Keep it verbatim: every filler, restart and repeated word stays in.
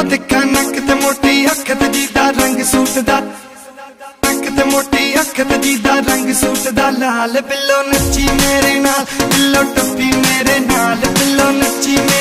तिखा नक ते मोटी अख ते जीदा रंग सूट दा, नक ते मोटी अख ते जीदा रंग सूट दा। लाल बिल्लो नच्ची मेरे नाल, बिल्लो टप्पी मेरे नाल, बिल्लो नच्ची